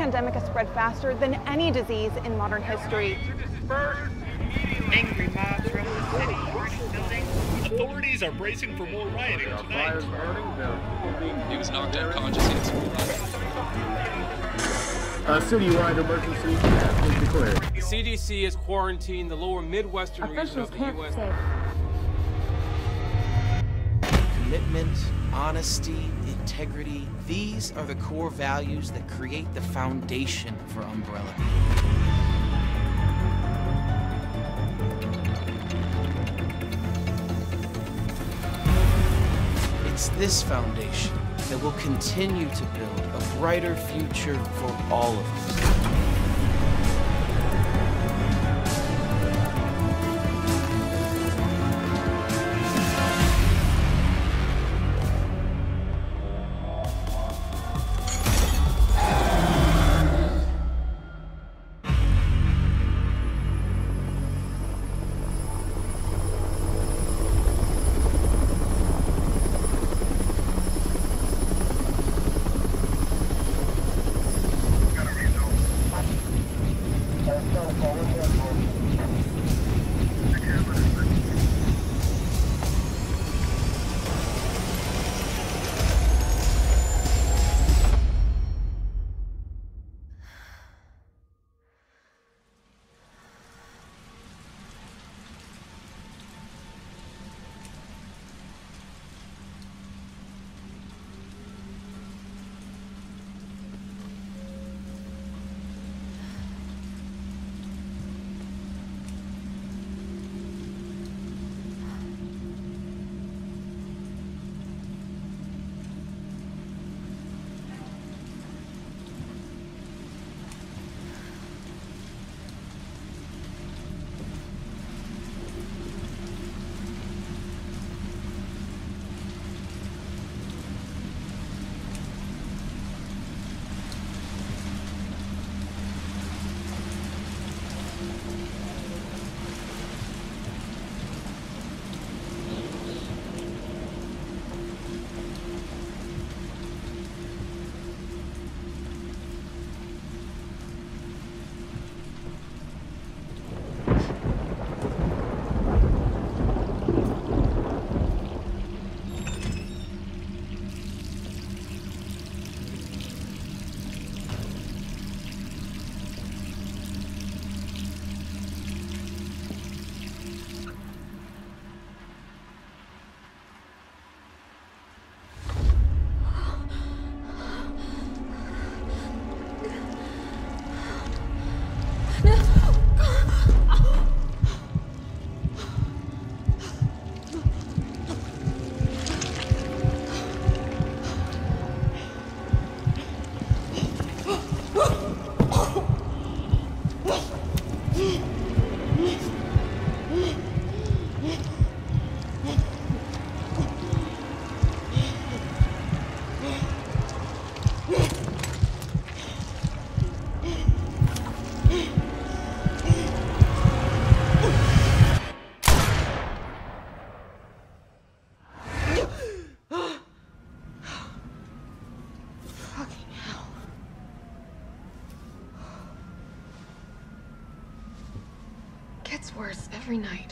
pandemic has spread faster than any disease in modern history. Angry mobs roam the city, burning buildings. Authorities are bracing for more rioting tonight. He was knocked unconscious in school. A citywide emergency has been declared. The CDC has quarantined the lower Midwestern region of the U.S. Commitment, honesty, integrity, these are the core values that create the foundation for Umbrella. It's this foundation that will continue to build a brighter future for all of us. Gets worse every night.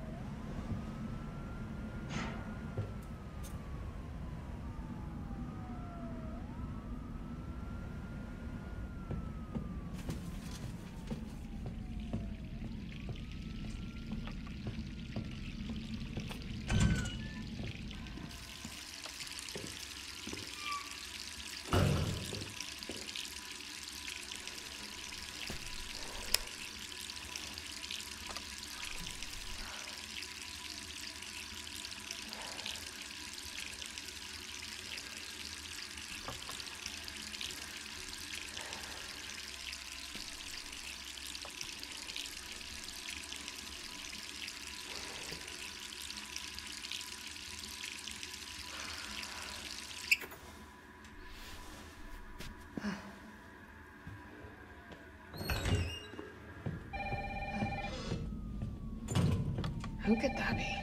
Who could that be?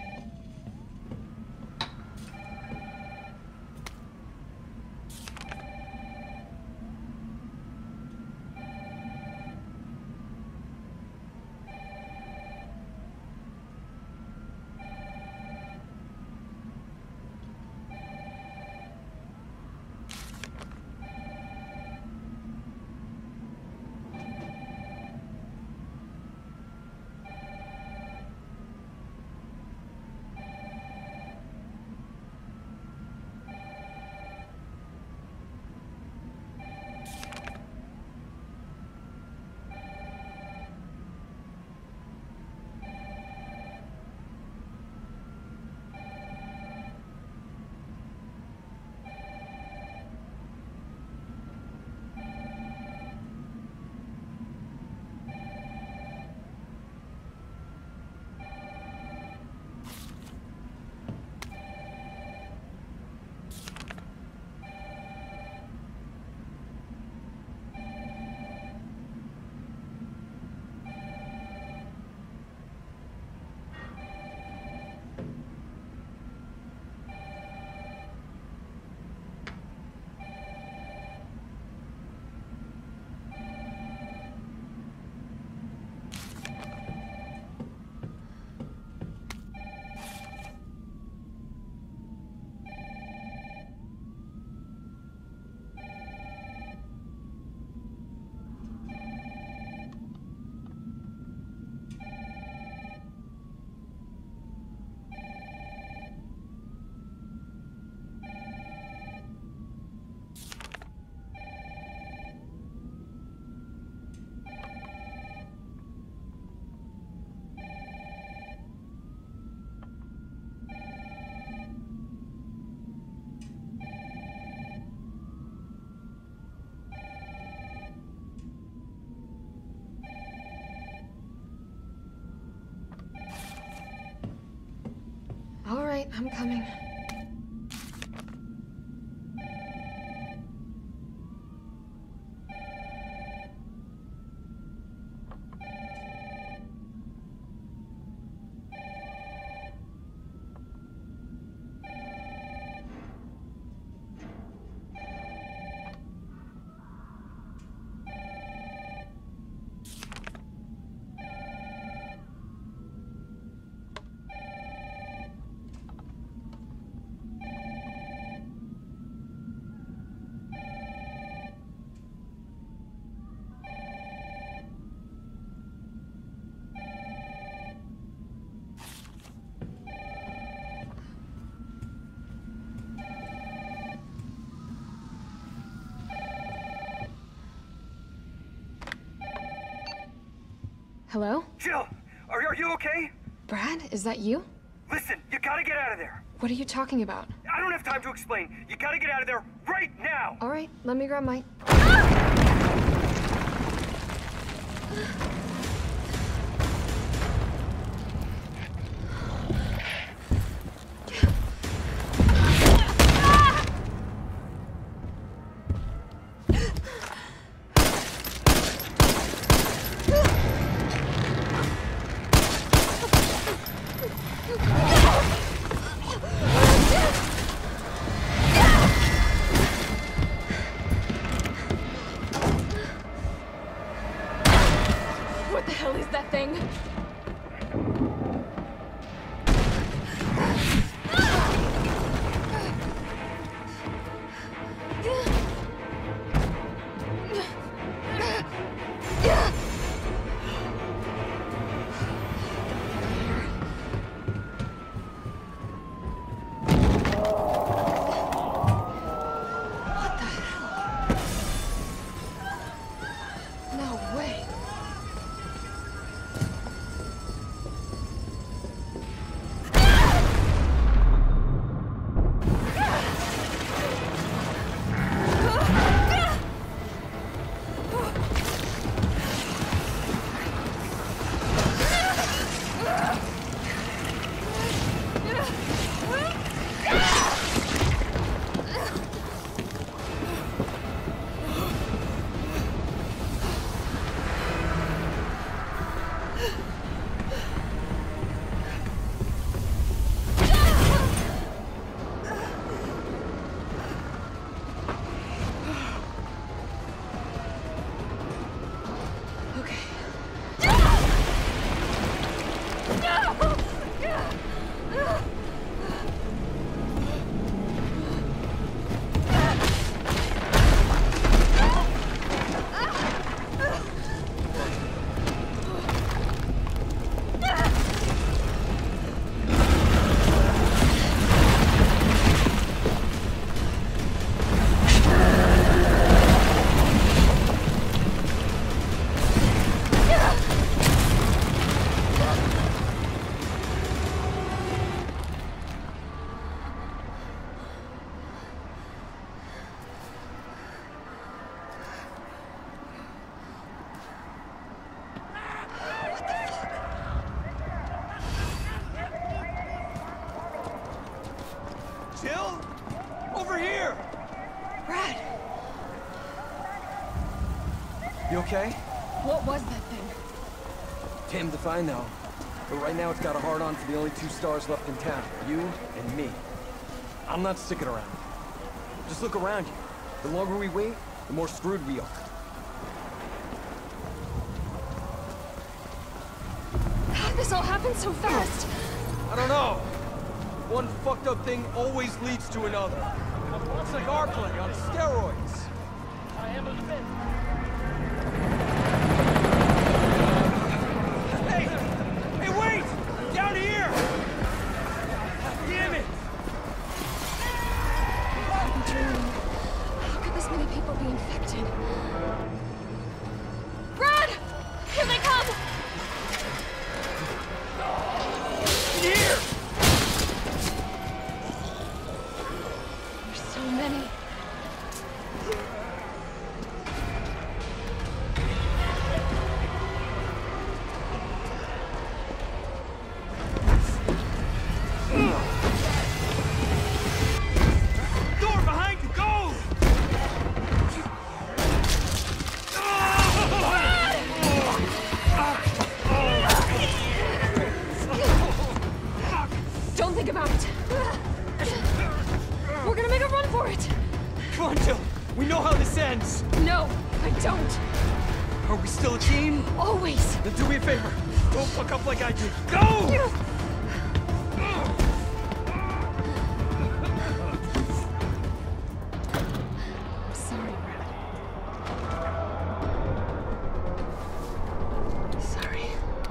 right, I'm coming. Hello? Jill, are you okay? Brad, is that you? Listen, you gotta get out of there. What are you talking about? I don't have time to explain. You gotta get out of there right now. All right, let me grab my... What the hell is that thing? Jill? Over here! Brad! You okay? What was that thing? Damned if I know. But right now it's got a hard-on for the only 2 stars left in town. You and me. I'm not sticking around. Just look around you. The longer we wait, the more screwed we are. How'd this all happen so fast? I don't know. One fucked up thing always leads to another. It's like our play on steroids. Hey, wait! Down here! Damn it! I'm dreaming. How could this many people be infected? Brad! Here they come! Here! There's so many. Don't think about it. We're gonna make a run for it. Come on, Jill. We know how this ends. No, I don't. Are we still a team? Always. Then do me a favor. Don't fuck up like I did. Go! I'm sorry, Brad. Sorry.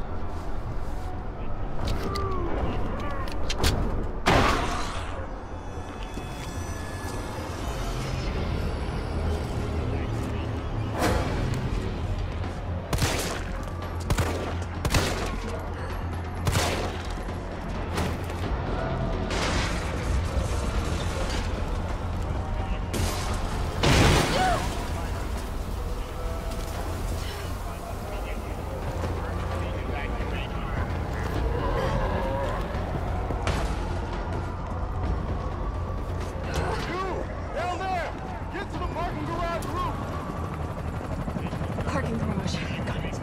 Parking garage. Got it.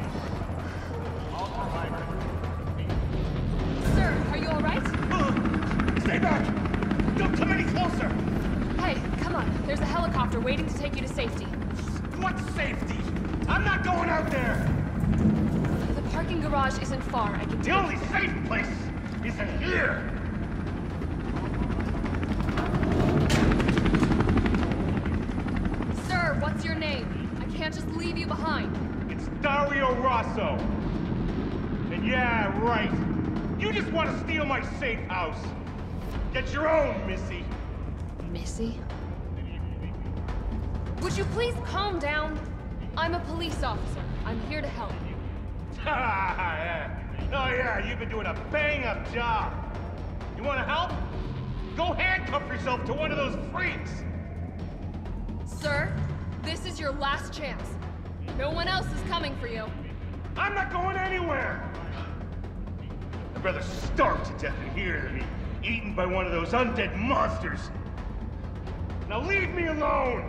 Sir, are you all right? Stay back! Don't come any closer! Hey, come on. There's a helicopter waiting to take you to safety. What safety? I'm not going out there! The parking garage isn't far. I can The take only safe place is in here! Sir, what's your name? I can't just leave you behind. It's Dario Rosso. And yeah, right. You just want to steal my safe house. Get your own, Missy. Missy? Would you please calm down? I'm a police officer. I'm here to help. Yeah. Oh yeah, you've been doing a bang-up job. You want to help? Go handcuff yourself to one of those freaks. Sir, this is your last chance. No one else is coming for you. I'm not going anywhere. I'd rather starve to death in here than be eaten by one of those undead monsters. Now leave me alone!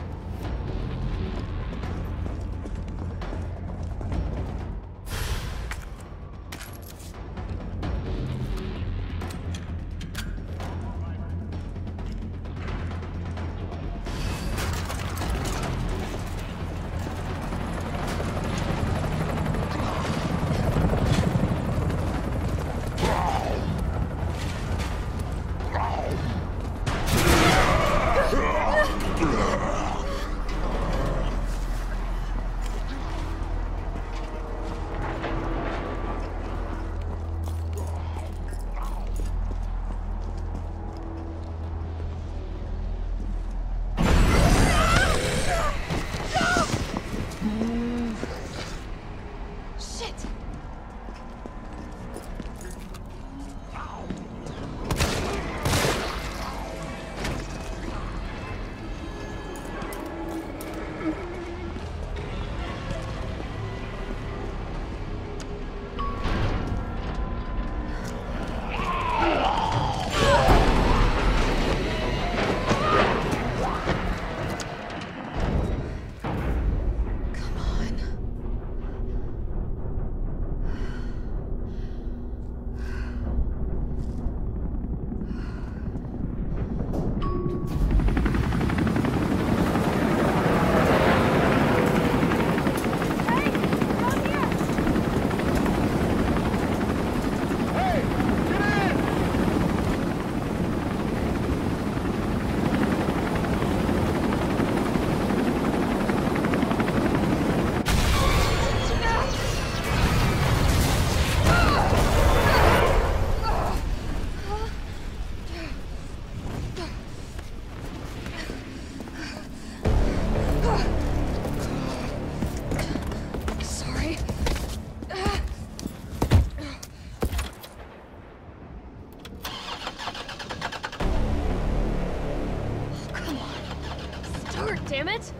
Damn it!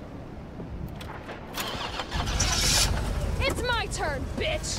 It's my turn, bitch!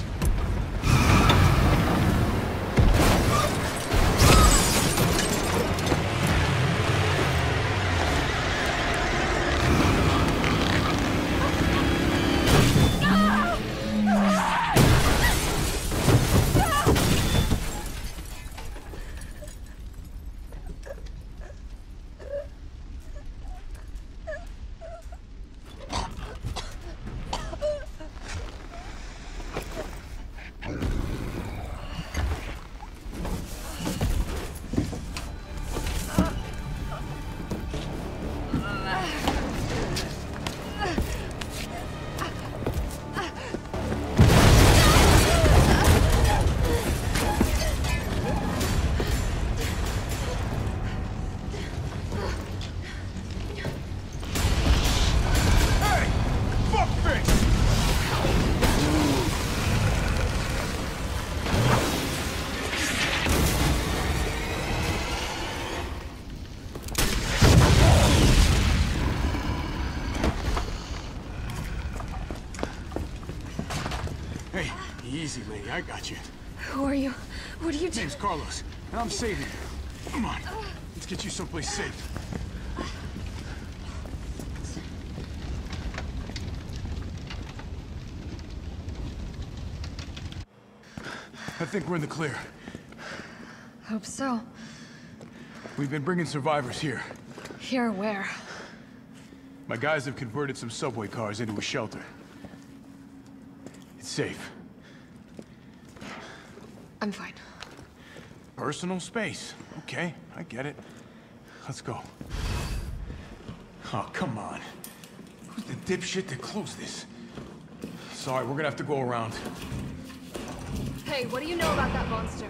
Easy, lady. I got you. Who are you? What are you doing? Name's Carlos, and I'm saving you. Come on. Let's get you someplace safe. I think we're in the clear. Hope so. We've been bringing survivors here. Here where? My guys have converted some subway cars into a shelter. It's safe. I'm fine. Personal space. Okay, I get it. Let's go. Oh, come on. Who's the dipshit that closed this? Sorry, we're gonna have to go around. Hey, what do you know about that monster?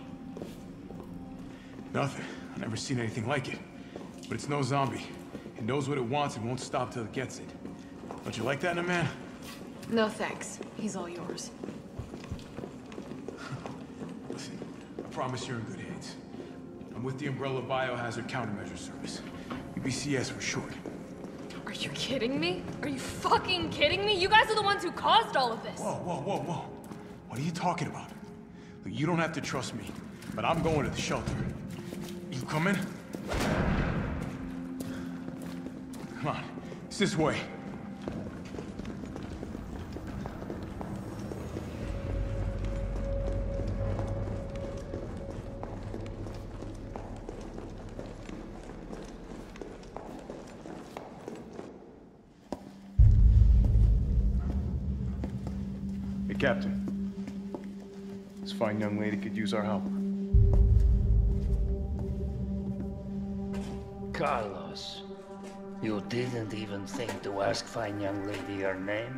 Nothing. I've never seen anything like it. But it's no zombie. It knows what it wants and won't stop till it gets it. Don't you like that in a man? No thanks. He's all yours. Listen, I promise you're in good hands. I'm with the Umbrella Biohazard Countermeasure Service. UBCS for short. Are you kidding me? Are you fucking kidding me? You guys are the ones who caused all of this. Whoa, whoa, whoa, whoa. What are you talking about? Look, you don't have to trust me, but I'm going to the shelter. You coming? Come on, it's this way. Hey, Captain. This fine young lady could use our help. Carlos, you didn't even think to ask fine young lady her name?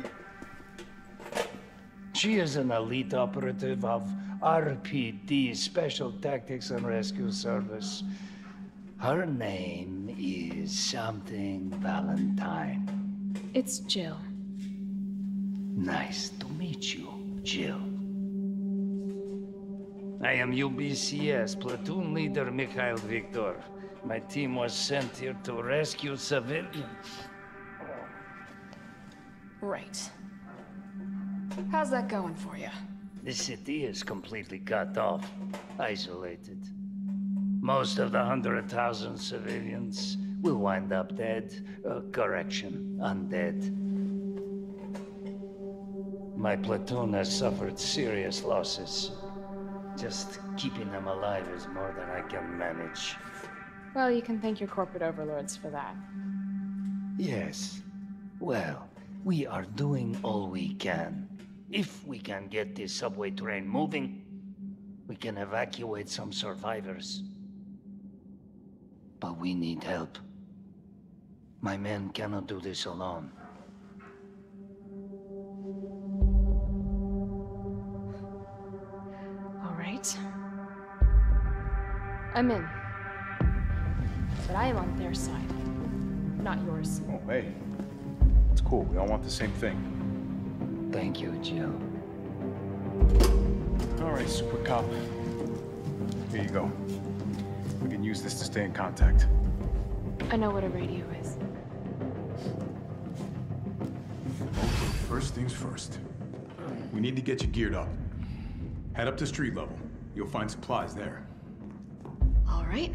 She is an elite operative of RPD, Special Tactics and Rescue Service. Her name is something Valentine. It's Jill. Nice to meet you, Jill. I am UBCS Platoon Leader Mikhail Viktor. My team was sent here to rescue civilians. Right. How's that going for you? The city is completely cut off, isolated. Most of the 100,000 civilians will wind up dead. Correction, undead. My platoon has suffered serious losses. Just keeping them alive is more than I can manage. Well, you can thank your corporate overlords for that. Yes. Well, we are doing all we can. If we can get this subway train moving, we can evacuate some survivors. But we need help. My men cannot do this alone. All right. I'm in. But I am on their side, not yours. Oh, hey. It's cool. We all want the same thing. Thank you, Jill. All right, Super Cop. Here you go. We can use this to stay in contact. I know what a radio is. Okay, first things first. We need to get you geared up. Head up to street level. You'll find supplies there. All right.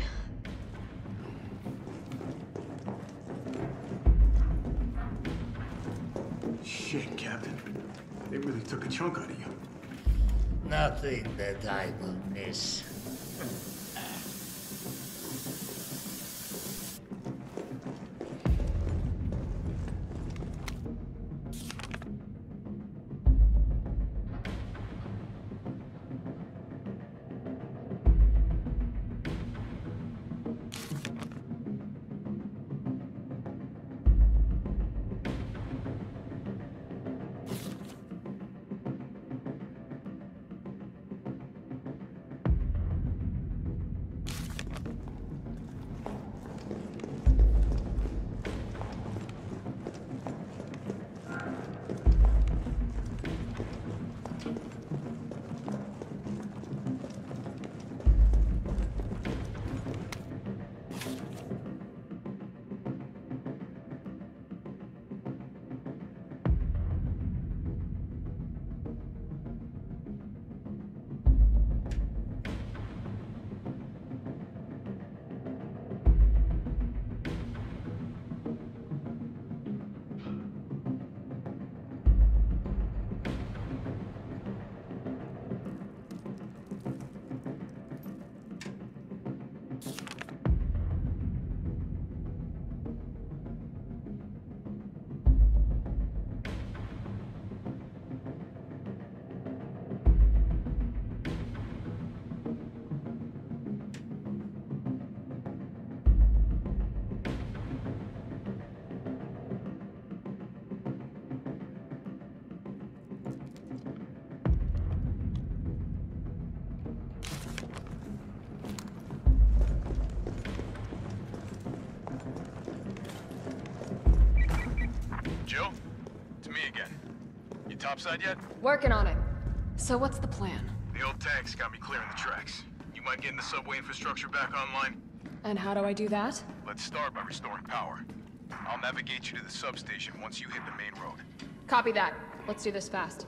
Shit, Captain. They really took a chunk out of you. Nothing that I will miss. Jill? It's me again. You topside yet? Working on it. So what's the plan? The old tanks got me clearing the tracks. You mind getting the subway infrastructure back online? And how do I do that? Let's start by restoring power. I'll navigate you to the substation once you hit the main road. Copy that. Let's do this fast.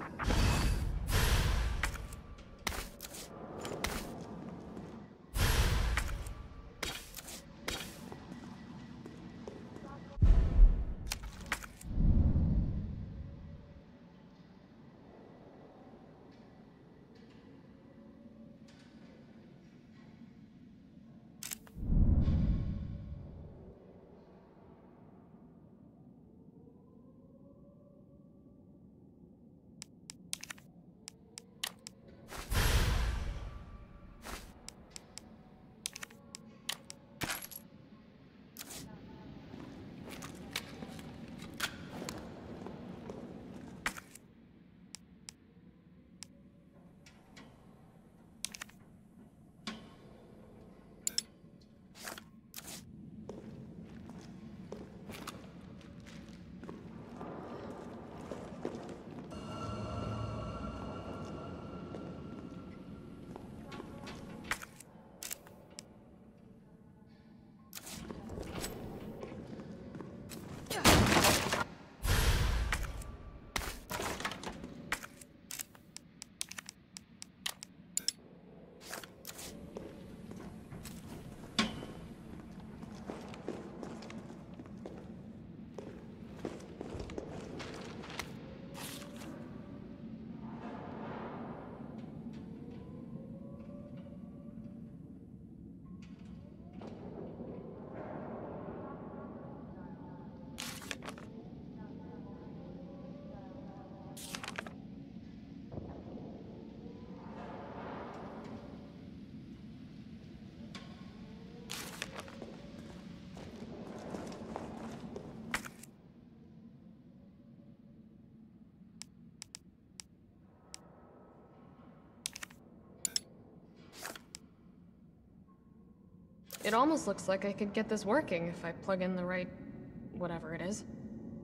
It almost looks like I could get this working if I plug in the right... whatever it is.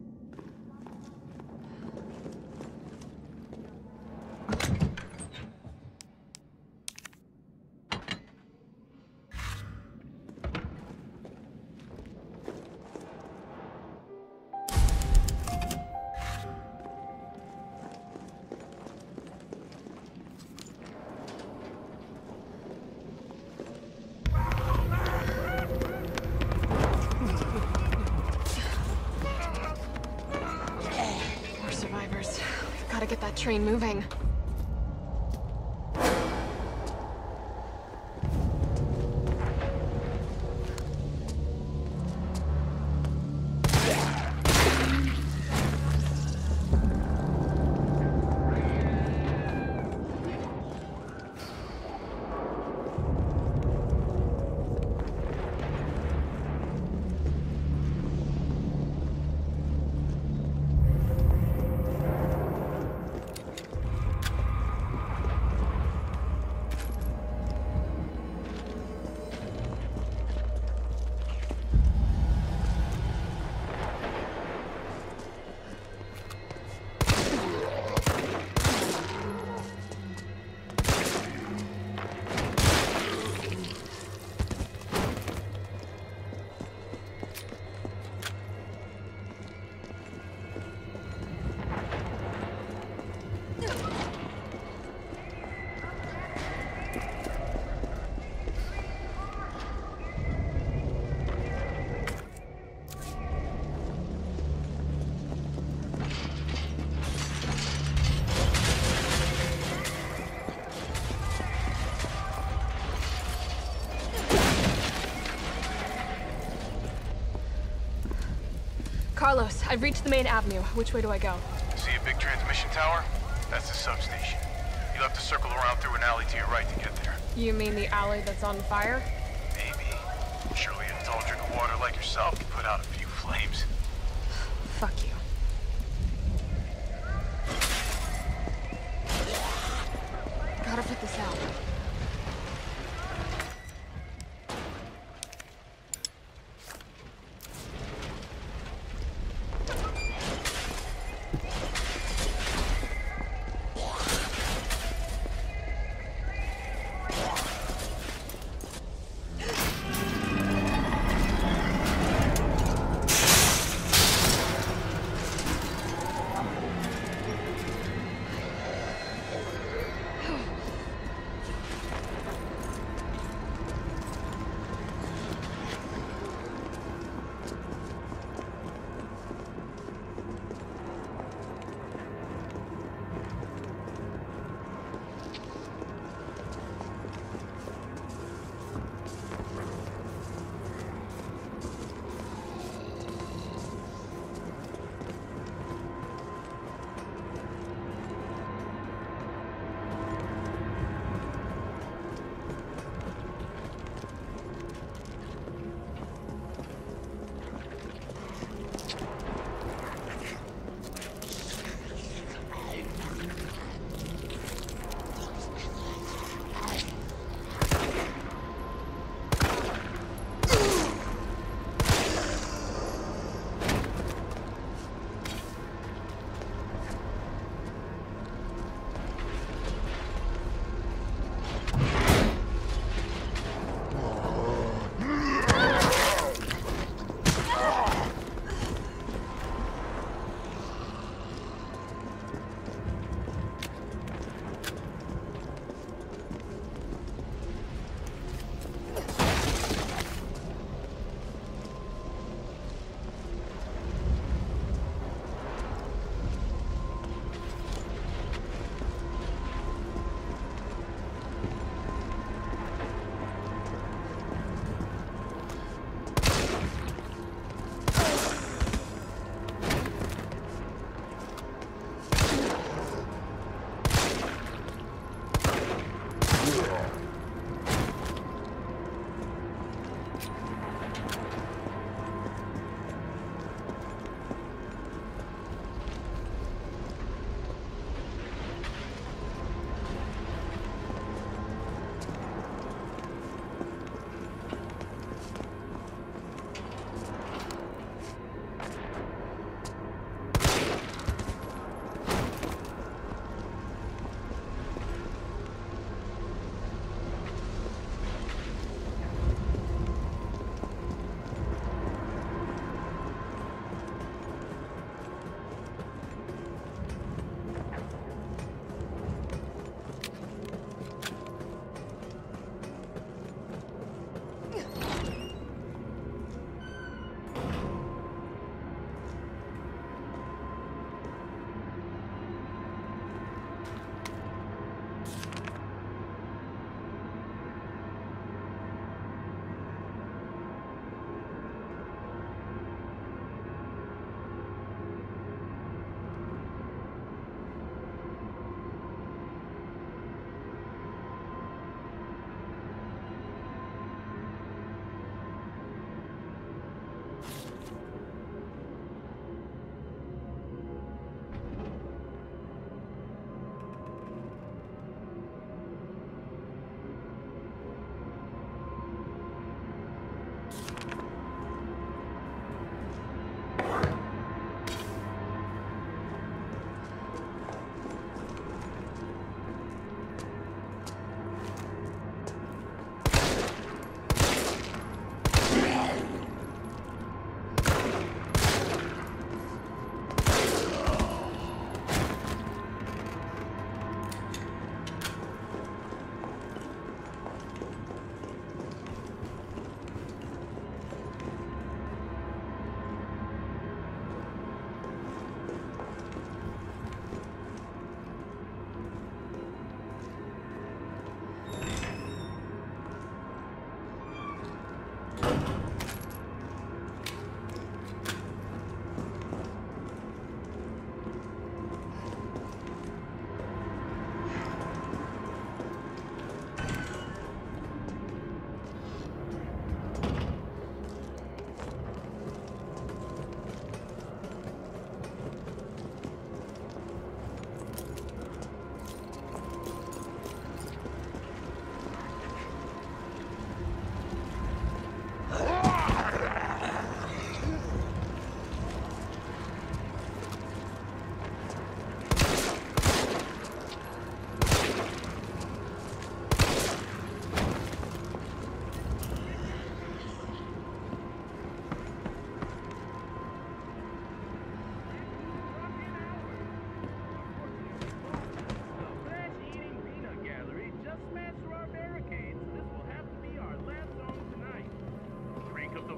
Get that train moving. Carlos, I've reached the main avenue. Which way do I go? See a big transmission tower? That's the substation. You'll have to circle around through an alley to your right to get there. You mean the alley that's on fire? Maybe. Surely a tall drink of water like yourself can put out a few flames. Fuck you. Gotta put this out.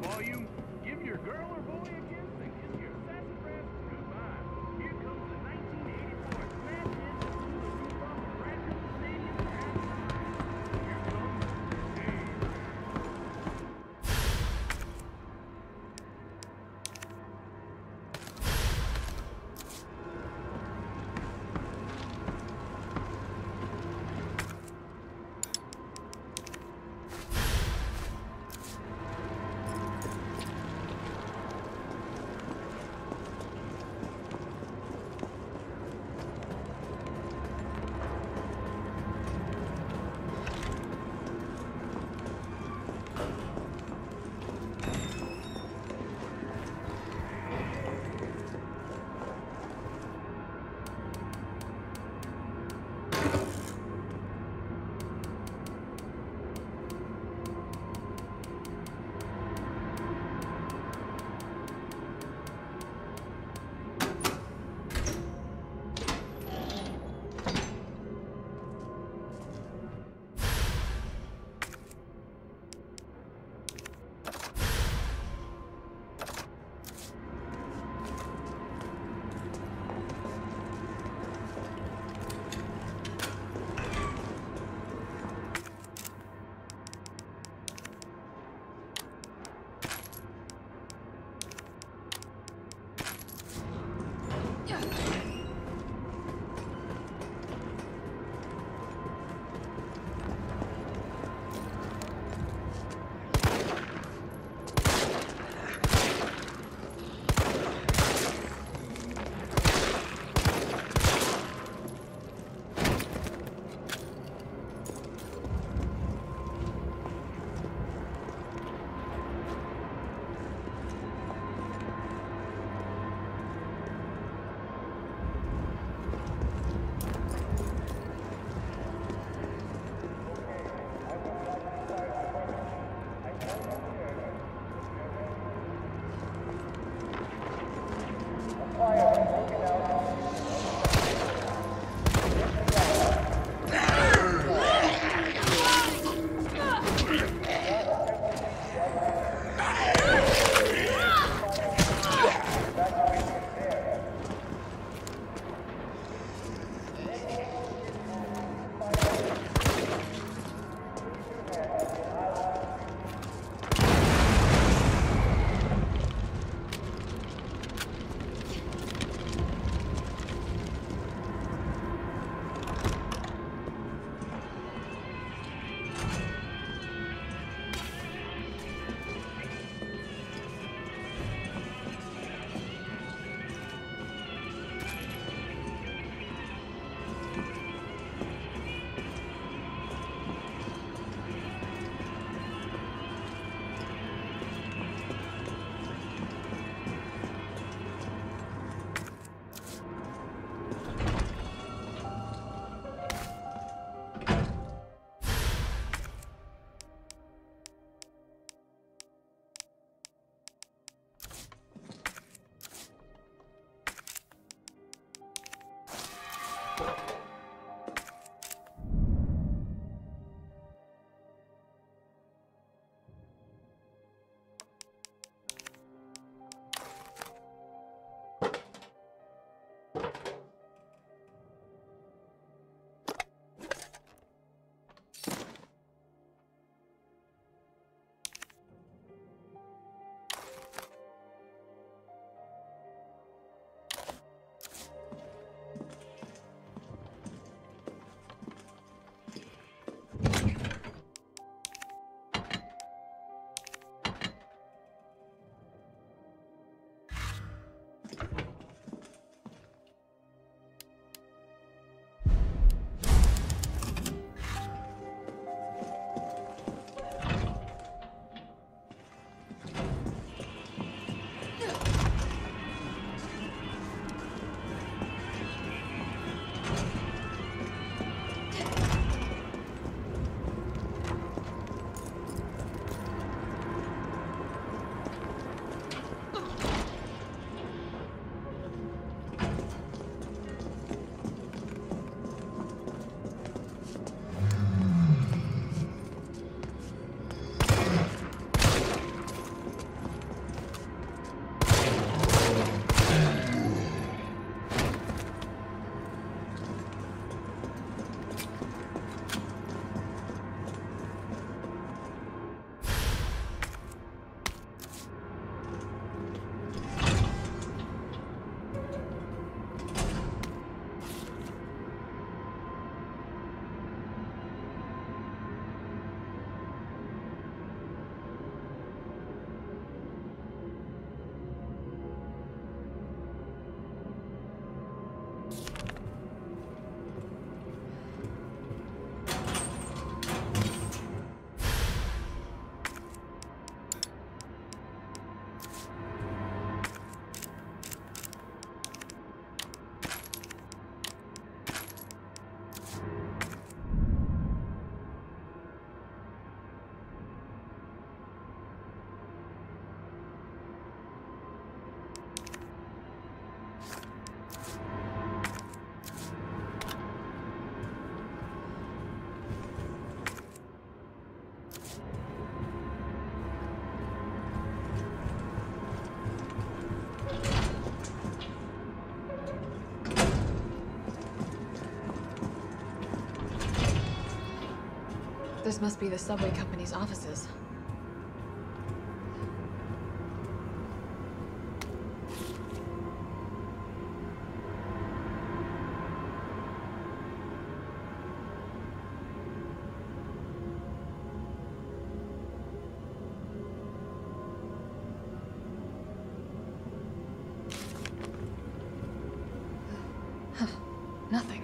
volume, give your girl or boy a kiss, and kiss your sassafras goodbye. Here comes the 1984 smash hit to the roof off the Raccoon Stadium at halftime. Here comes Dave. This must be the subway company's offices. Nothing.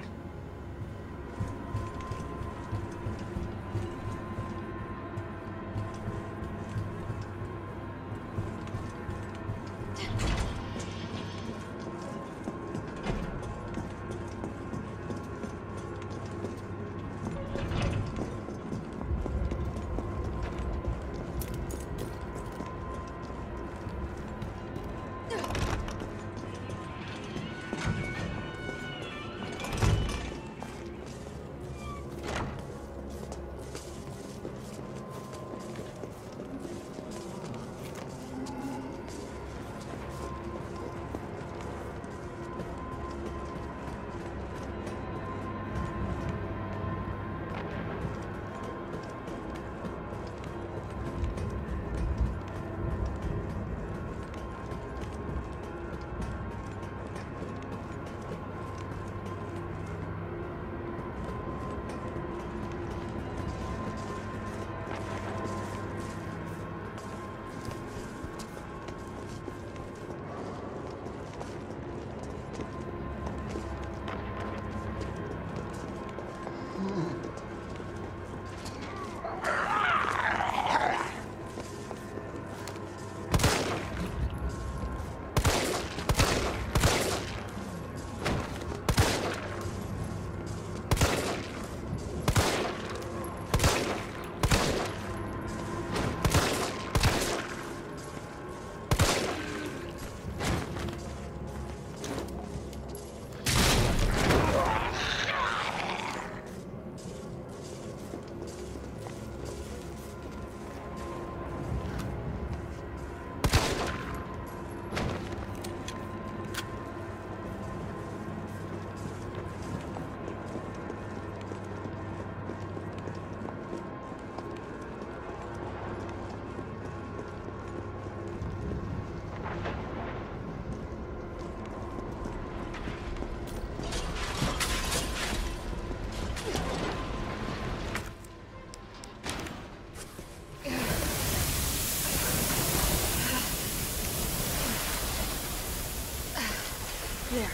There.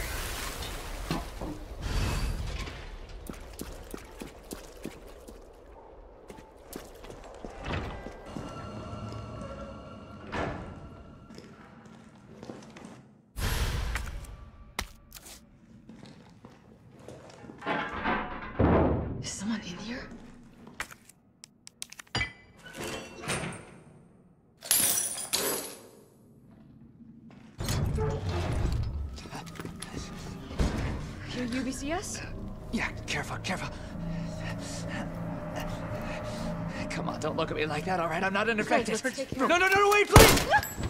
Is someone in here? You're UBCS? Yeah, careful, careful. Come on, don't look at me like that, all right? I'm not infected. No, wait, please!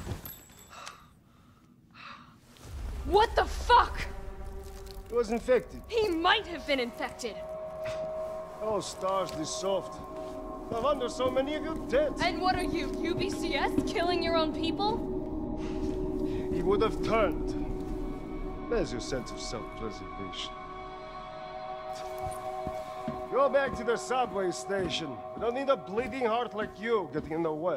What the fuck? He was infected. He might have been infected. Oh, stars, this soft. No wonder so many of you dead. And what are you, UBCS? Killing your own people? He would have turned. There's your sense of self-preservation. Go back to the subway station. We don't need a bleeding heart like you getting in the way.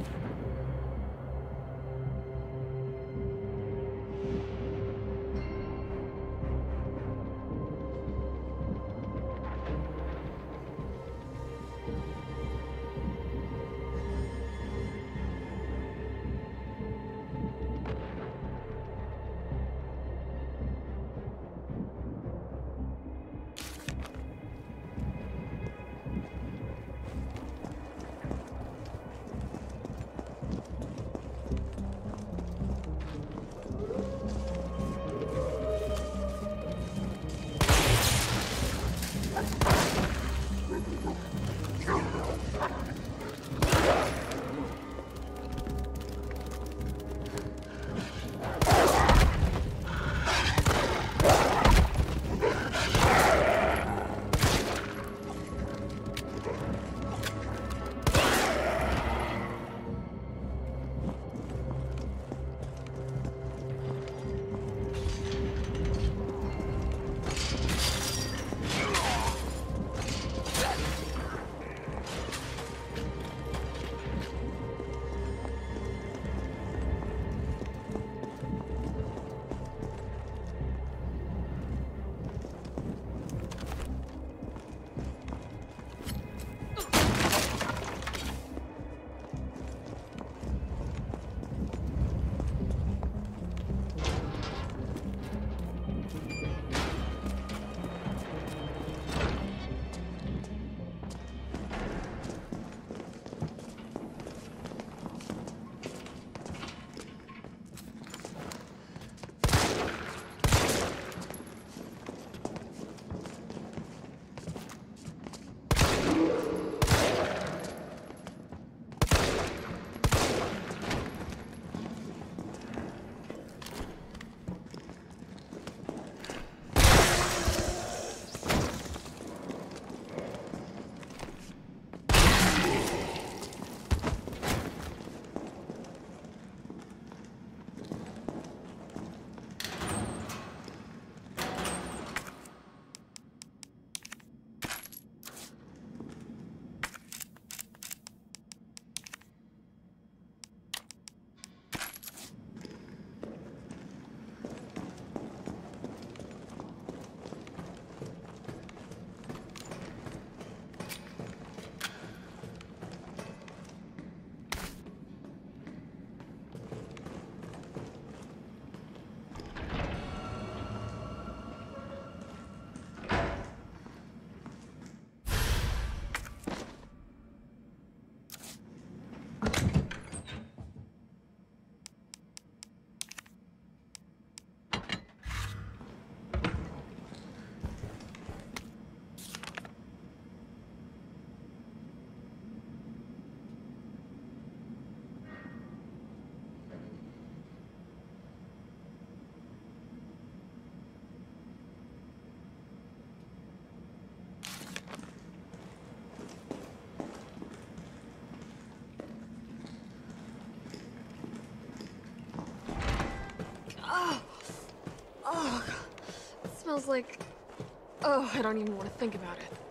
Smells like... Oh, I don't even want to think about it.